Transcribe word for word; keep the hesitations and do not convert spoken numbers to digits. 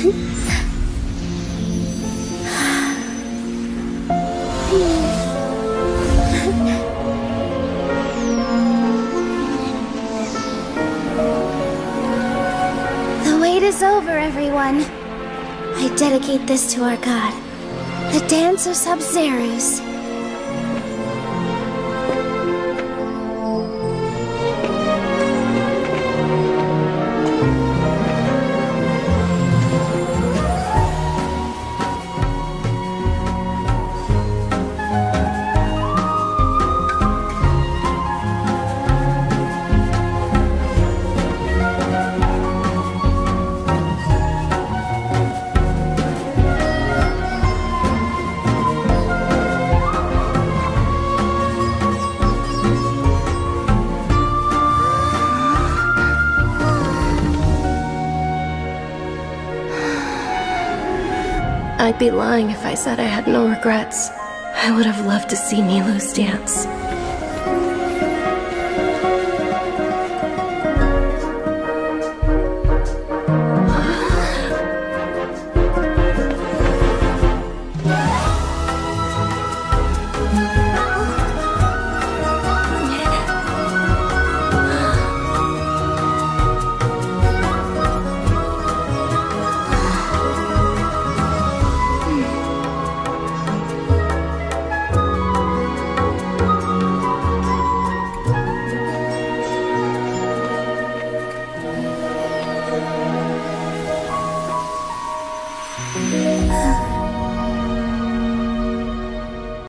The wait is over, everyone. I dedicate this to our god, the Dance of Sabzeruz. I'd be lying if I said I had no regrets. I would have loved to see Nilou's dance.